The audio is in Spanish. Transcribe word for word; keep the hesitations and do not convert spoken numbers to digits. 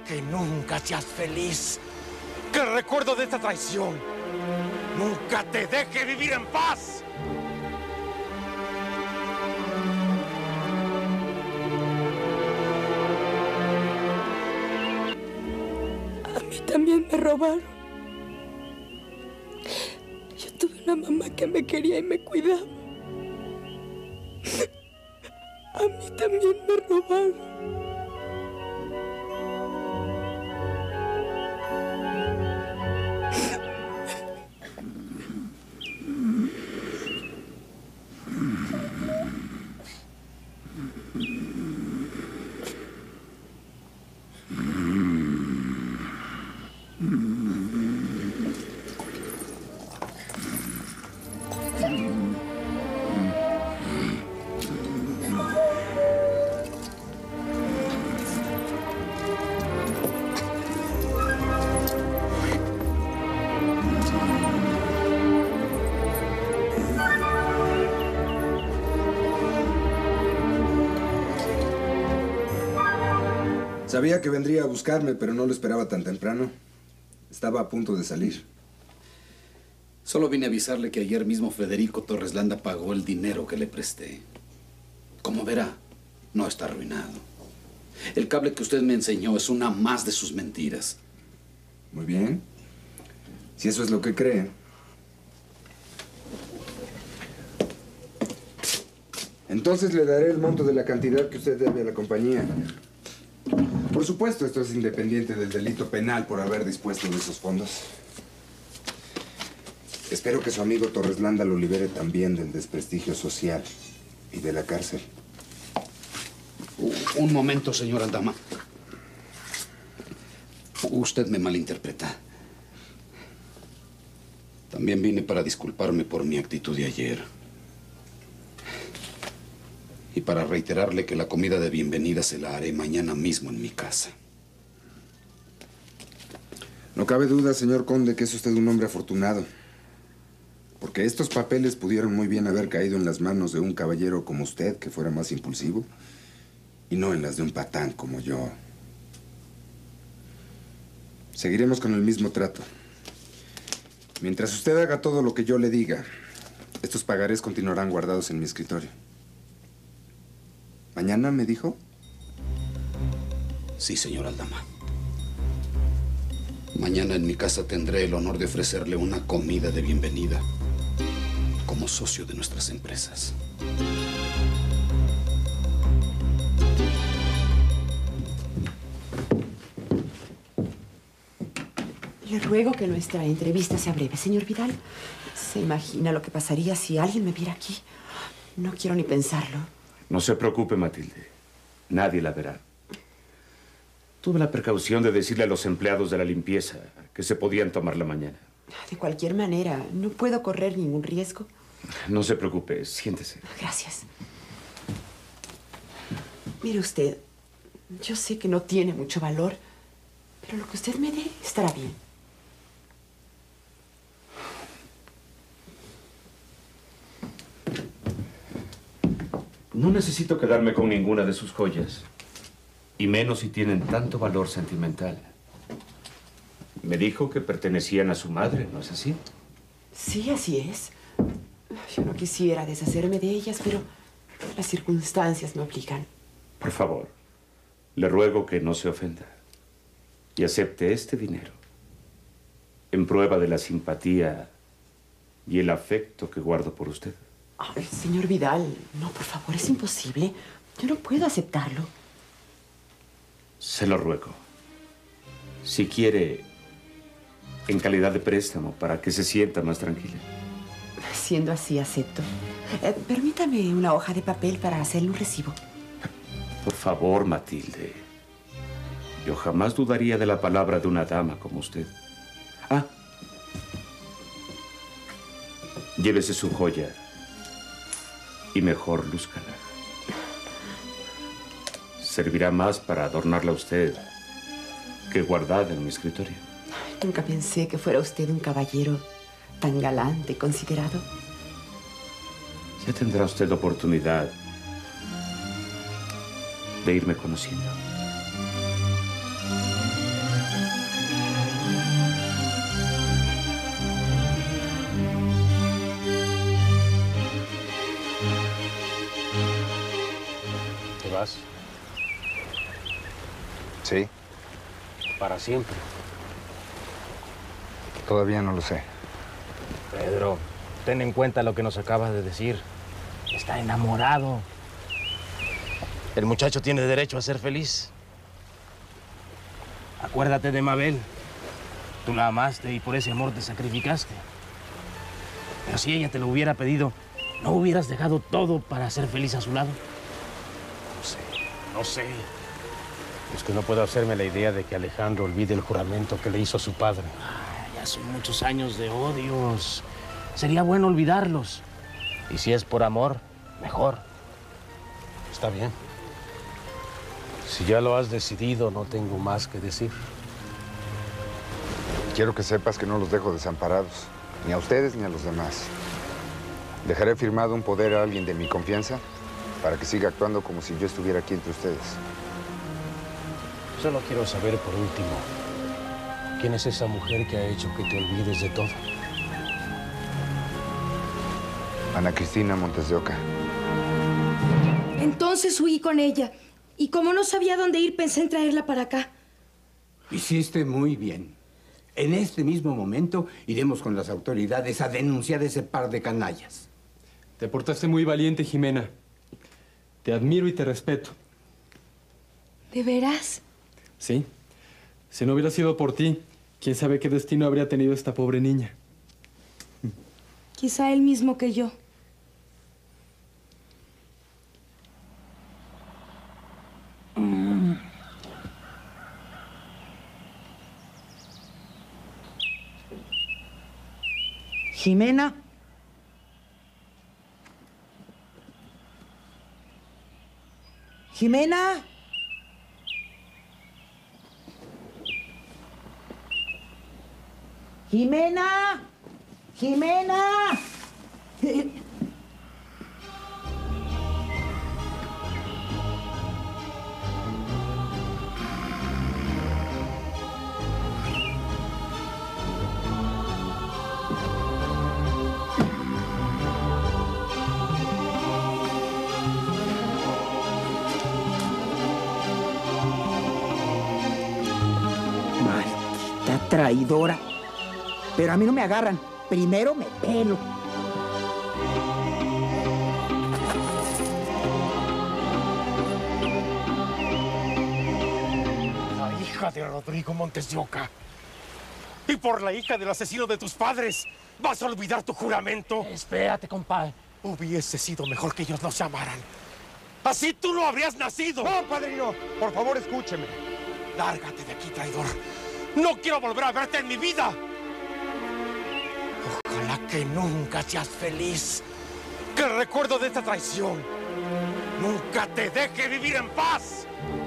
Que nunca seas feliz. Que el recuerdo de esta traición nunca te deje vivir en paz. A mí también me robaron. Yo tuve una mamá que me quería y me cuidaba. A mí también me robaron. Sabía que vendría a buscarme, pero no lo esperaba tan temprano. Estaba a punto de salir. Solo vine a avisarle que ayer mismo Federico Torres Landa pagó el dinero que le presté. Como verá, no está arruinado. El cable que usted me enseñó es una más de sus mentiras. Muy bien. Si eso es lo que cree. Entonces le daré el monto de la cantidad que usted debe a la compañía. Por supuesto, esto es independiente del delito penal por haber dispuesto de esos fondos. Espero que su amigo Torres Landa lo libere también del desprestigio social y de la cárcel. Un momento, señor Aldama. Usted me malinterpreta. También vine para disculparme por mi actitud de ayer. Y para reiterarle que la comida de bienvenida se la haré mañana mismo en mi casa. No cabe duda, señor conde, que es usted un hombre afortunado. Porque estos papeles pudieron muy bien haber caído en las manos de un caballero como usted, que fuera más impulsivo, y no en las de un patán como yo. Seguiremos con el mismo trato. Mientras usted haga todo lo que yo le diga, estos pagarés continuarán guardados en mi escritorio. ¿Mañana me dijo? Sí, señor Aldama. Mañana en mi casa tendré el honor de ofrecerle una comida de bienvenida como socio de nuestras empresas. Le ruego que nuestra entrevista sea breve, señor Vidal. ¿Se imagina lo que pasaría si alguien me viera aquí? No quiero ni pensarlo. No se preocupe, Matilde. Nadie la verá. Tuve la precaución de decirle a los empleados de la limpieza que se podían tomar la mañana. De cualquier manera, no puedo correr ningún riesgo. No se preocupe, siéntese. Gracias. Mire usted, yo sé que no tiene mucho valor, pero lo que usted me dé estará bien. No necesito quedarme con ninguna de sus joyas, y menos si tienen tanto valor sentimental. Me dijo que pertenecían a su madre, ¿no es así? Sí, así es. Yo no quisiera deshacerme de ellas, pero las circunstancias me obligan. Por favor, le ruego que no se ofenda y acepte este dinero en prueba de la simpatía y el afecto que guardo por usted. Ay, señor Vidal, no, por favor, es imposible. Yo no puedo aceptarlo. Se lo ruego. Si quiere, en calidad de préstamo, para que se sienta más tranquila. Siendo así, acepto. Eh, permítame una hoja de papel para hacerle un recibo. Por favor, Matilde. Yo jamás dudaría de la palabra de una dama como usted. Ah. Llévese su joya. Y mejor lúzcala. Servirá más para adornarla a usted que guardada en mi escritorio. Nunca pensé que fuera usted un caballero tan galante y considerado. Ya tendrá usted oportunidad de irme conociendo. Sí, Para siempre. todavía no lo sé. Pedro, ten en cuenta lo que nos acabas de decir. Está enamorado. El muchacho tiene derecho a ser feliz. Acuérdate de Mabel. Tú la amaste y por ese amor te sacrificaste. Pero si ella te lo hubiera pedido, ¿no hubieras dejado todo para ser feliz a su lado? No sé, no sé. Es que no puedo hacerme la idea de que Alejandro olvide el juramento que le hizo a su padre. Ah, ya son muchos años de odios. Sería bueno olvidarlos. Y si es por amor, mejor. Está bien. Si ya lo has decidido, no tengo más que decir. Quiero que sepas que no los dejo desamparados, ni a ustedes ni a los demás. Dejaré firmado un poder a alguien de mi confianza para que siga actuando como si yo estuviera aquí entre ustedes. Solo quiero saber por último, ¿quién es esa mujer que ha hecho que te olvides de todo? Ana Cristina Montes de Oca. Entonces huí con ella. Y como no sabía dónde ir, pensé en traerla para acá. Hiciste muy bien. En este mismo momento iremos con las autoridades a denunciar ese par de canallas. Te portaste muy valiente, Jimena. Te admiro y te respeto. ¿De veras? Sí. Si no hubiera sido por ti, quién sabe qué destino habría tenido esta pobre niña. Quizá el mismo que yo. Jimena. Jimena. Jimena. Jimena. Maldita traidora. Pero a mí no me agarran. Primero me pelo. La hija de Rodrigo Montes de Oca. Y por la hija del asesino de tus padres, ¿vas a olvidar tu juramento? Espérate, compadre. Hubiese sido mejor que ellos nos llamaran. Así tú no habrías nacido. ¡No, padrino! Por favor, escúcheme. Lárgate de aquí, traidor. No quiero volver a verte en mi vida. Ojalá que nunca seas feliz. Que el recuerdo de esta traición nunca te deje vivir en paz.